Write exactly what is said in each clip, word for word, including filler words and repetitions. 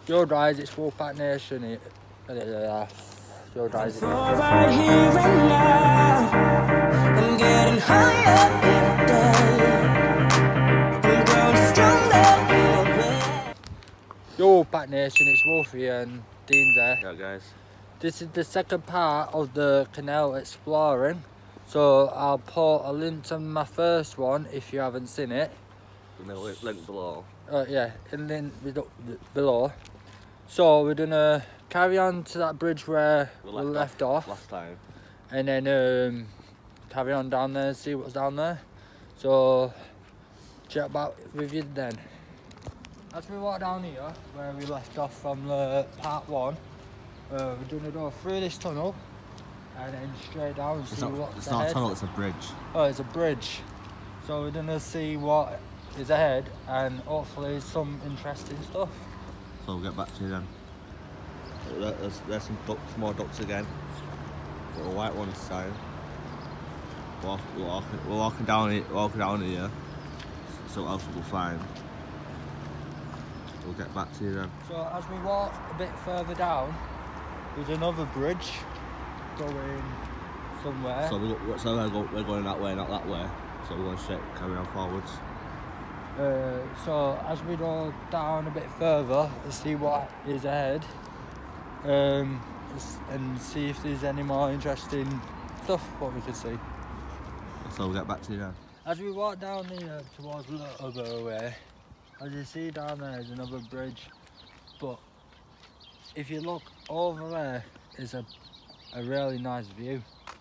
Your Rise, it's Wolfpack Nation. It, uh, Your Rise. Right here and now, I'm getting higher every day. I'm growing stronger in a way. Your Wolfpack Nation, it's Wolfie and Dean's there. Yeah, guys. This is the second part of the canal exploring. So I'll put a link to my first one if you haven't seen it. The link below. Uh, yeah, in link below. So we're gonna carry on to that bridge where we left, we left off, off last time, and then um, carry on down there and see what's down there. So check back with you then. As we walk down here where we left off from the part one, uh, we're gonna go through this tunnel and then straight down and it's see not, what's it's ahead. not a tunnel, it's a bridge. Oh, it's a bridge. So we're gonna see what is ahead and hopefully some interesting stuff. So we'll get back to you then. There's, there's some ducks, more ducks again. Got a white one this time. Walk, we're, walking, we're walking down here, walking down here. So what else we'll find. We'll get back to you then. So as we walk a bit further down, there's another bridge going somewhere. So, we go, so we're, go, we're going that way, not that way. So we're going straight, carry on forwards. Uh, so as we go down a bit further to see what is ahead, um, and see if there's any more interesting stuff what we could see. So we'll get back to you then. As we walk down here towards Littleborough way, as you see down there is another bridge, but if you look over there, it's a, a really nice view.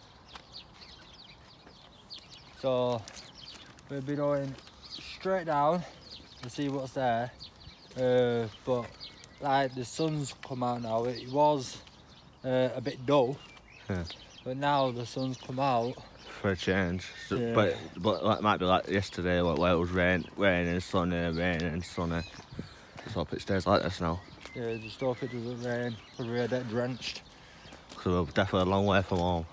So we'll be going straight down to see what's there, uh, but like the sun's come out now. It was uh, a bit dull, Yeah. but now the sun's come out. For a change, so, Yeah. but but that might be like yesterday, where it was rain, raining, sunny, raining, sunny. Let's hope it stays like this now. Yeah, just hope it doesn't rain because we're dead drenched. So we're definitely a long way from home.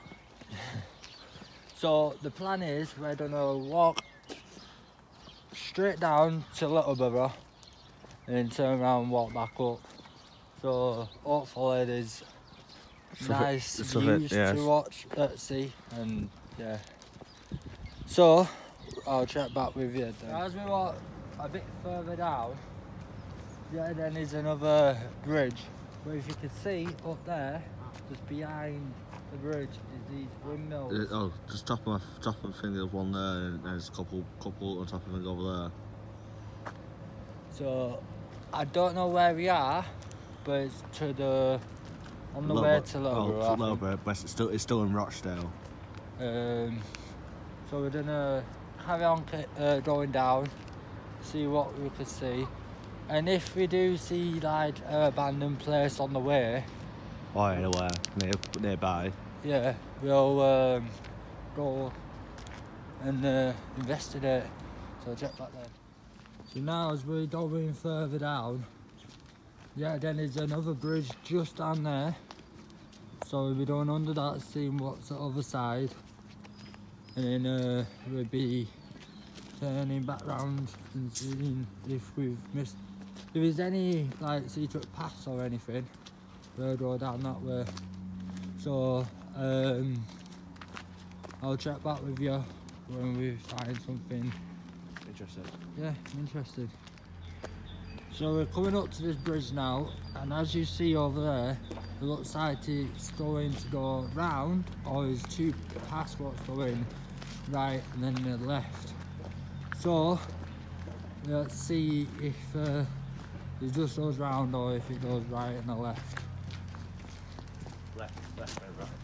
So the plan is we're gonna walk straight down to Littleborough and then turn around and walk back up. So hopefully there's So nice it, so views it, yes. to watch at sea, and yeah. So I'll check back with you then. As we walk a bit further down, yeah, then there's another bridge. But if you can see up there, just behind the bridge is these windmills. Uh, oh, just top of my top of my finger, there's one there, and there's a couple couple on top of it over there. So I don't know where we are, but it's to the on the way to Littleborough. Oh, to Littleborough, but it's still it's still in Rochdale. Um, so we're gonna carry on uh, going down, see what we could see, and if we do see like an abandoned place on the way, or anywhere near nearby, yeah, we'll um, go and uh, investigate. So check back there. So now as we're going further down, yeah, then there's another bridge just down there. So we'll be going under that, seeing what's the other side, and then uh, we'll be turning back round and seeing if we've missed, if there's any like secret paths or anything, we'll go down that way. So um, I'll check back with you when we find something interesting. yeah, interesting. So we're coming up to this bridge now, and as you see over there, it looks like it's going to go round, or there's two paths what's going right and then the left. So let's see if uh, it just goes round or if it goes right and the left. Left, left, right, right.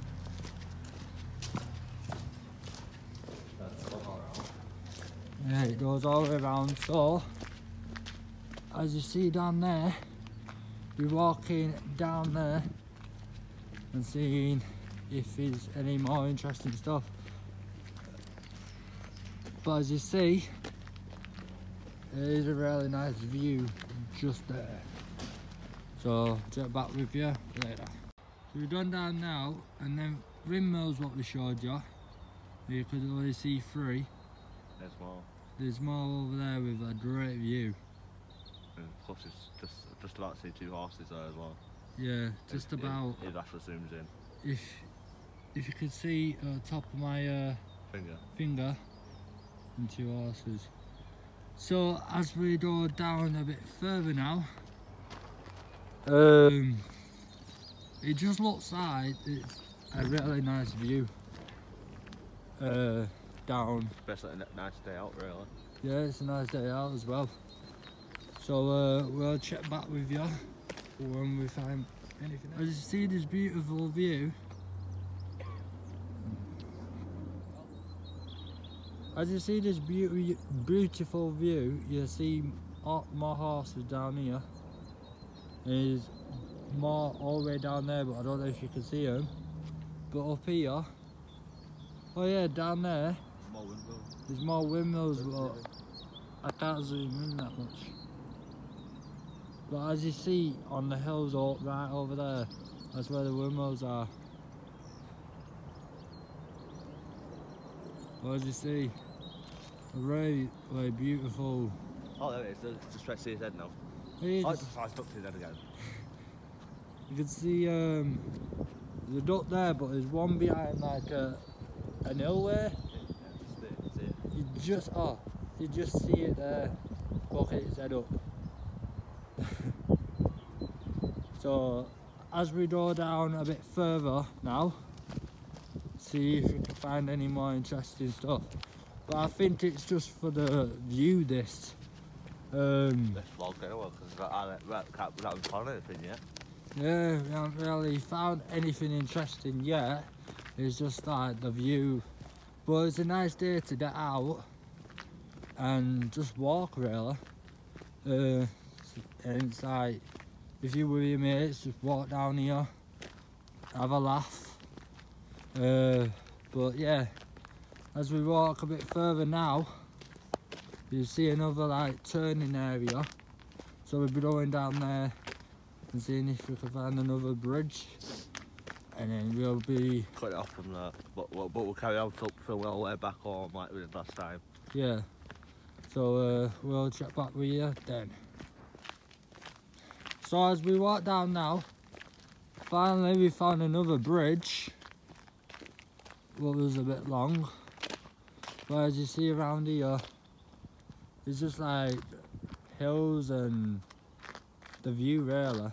Yeah, it goes all the way around. So as you see down there, we're walking down there and seeing if there's any more interesting stuff. But as you see, there is a really nice view just there. So check back with you later. So we've gone down now, and then windmills what we showed you. You could only see three. There's more. There's more over there with a great view. And plus it's just just about to see two horses there as well. Yeah, just if, about. If, if Ashley zooms in. If if you could see uh, top of my uh, Finger. finger and two horses. So as we go down a bit further now, um, it just looks like it's a really nice view uh, down. Especially a nice day out, really. Yeah, it's a nice day out as well. So uh, we'll check back with you when we find anything. As you see this beautiful view, as you see this beauty, beautiful view, you see more horses down here. There's more all the way down there, but I don't know if you can see them. But up here, oh yeah, down there, More windmills. there's more windmills, but I can't zoom in that much. But as you see on the hills all, right over there, that's where the windmills are. Well, as you see, a really, really beautiful. Oh, there it is. It's just stretched to his head now. It Oh, is. it's I stuck to his head again. You can see um, there's a duck there, but there's one behind like a, an hill there. Yeah, yeah, see it, see it. You just, oh, you just see it there, poking its head up. So, as we go down a bit further now, see if we can find any more interesting stuff. But I think it's just for the view, this. Um, This vlog anyway, because I we haven't found anything yet. yeah, we haven't really found anything interesting yet. It's just like the view. But it's a nice day to get out and just walk, really. Uh, and it's like, if you were with your mates, just walk down here, have a laugh. Uh, but yeah, as we walk a bit further now, you see another like turning area. So we'll be going down there and seeing if we can find another bridge. And then we'll be, Cut it off from there, but, but, but we'll carry on till, till we're all the way back home like we did last time. yeah. So uh, we'll check back with you then. So as we walk down now, finally we found another bridge. What was a bit long. But as you see around here, it's just like hills and the view, really.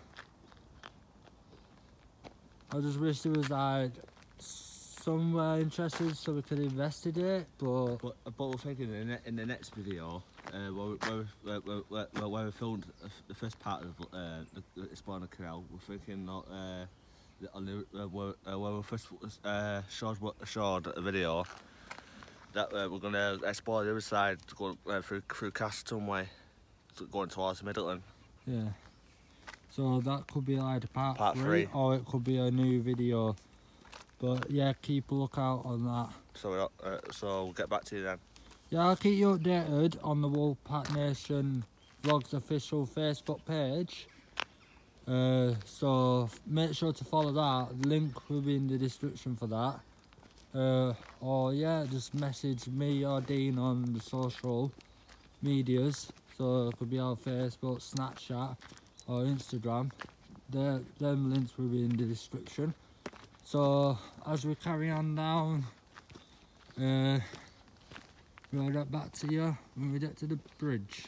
I just wish there was like somewhere interesting so we could investigate, but But, but we're thinking in the, ne in the next video, uh, where, we, where, we, where, where, where, where we filmed the first part of uh, the, the exploring the canal, we're thinking that, uh, that on the, uh, where, uh, where we first uh, showed, showed a video, that uh, we're going to explore the other side, going uh, through, through Castleton Way, going towards Middleton. yeah. So that could be like a part, Part three, three. or it could be a new video. But yeah, keep a lookout on that. So, we're, uh, so we'll get back to you then. Yeah, I'll keep you updated on the Wolfpack Nation Vlogs official Facebook page. Uh, so make sure to follow that. The link will be in the description for that. Uh, or yeah, just message me or Dean on the social medias. So it could be our Facebook, Snapchat, or Instagram. The, them links will be in the description. So as we carry on down, uh, we'll get back to you when we get to the bridge.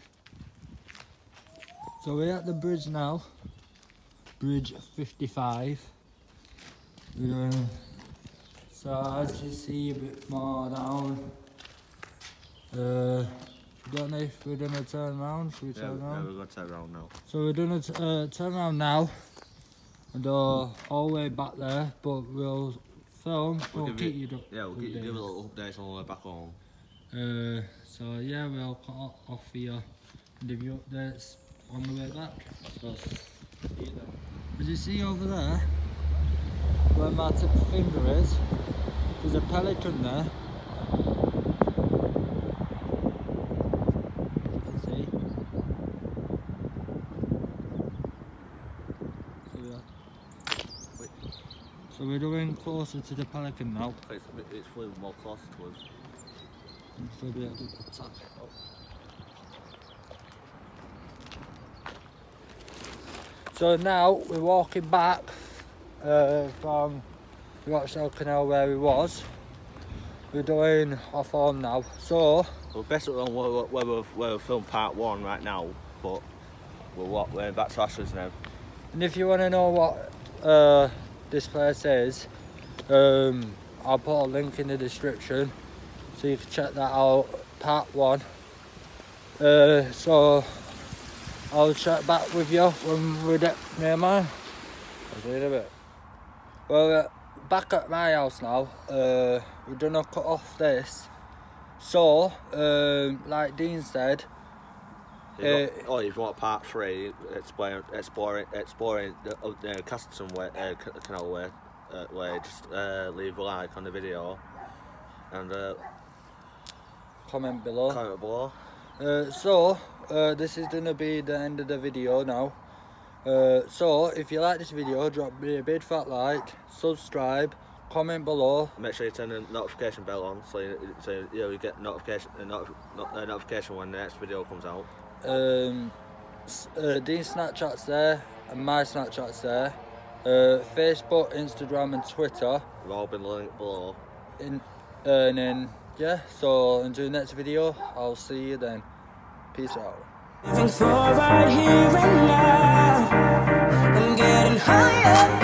So we're at the bridge now, bridge fifty-five. We're, so as you see a bit more down, uh, don't know if we're gonna turn around. Should we Yeah, turn yeah, around? we're going to turn around now. So we're gonna t uh, turn around now and uh, all the way back there, but we'll film. We'll We'll give keep you- you, Yeah, we'll give, give a updated. little update on the way back home. Uh, so yeah, we'll cut o- off here and give you updates on the way back. So, see you then. As you see over there, where my tip finger is, there's a pelican there. You can see. So, yeah. Wait, So we're going closer to the pelican now. it's, it's flew more closer to us. So we'll be able to attack. So now we're walking back uh, from the Rochdale Canal where we was. We're doing off home now. So we're basically on where, where, we've, where we've filmed part one right now, but we're, what, we're back to Ashley's now. And if you want to know what uh, this place is, um, I'll put a link in the description so you can check that out, part one. Uh, so I'll check back with you when we're at near mine. I'll see you in a bit. Well, uh, back at my house now. Uh, we're gonna cut off this. So, um, like Dean said, You uh, got, oh, you've got part three, exploring, exploring, exploring the uh, Castleton way, uh, Canal way, uh, way. Just uh, leave a like on the video and uh, comment below. comment below. Uh, so, uh, this is gonna be the end of the video now. Uh, so, if you like this video, drop me a big fat like, subscribe, comment below. Make sure you turn the notification bell on so you, so you, know, you get notification a not, not, uh, notification when the next video comes out. Um, uh, Dean's Snapchat's there and my Snapchat's there. Uh, Facebook, Instagram and Twitter. We've all been linked below. In, uh, and then, yeah, so until the next video, I'll see you then. Peace out. Living for right here and now. I'm getting higher.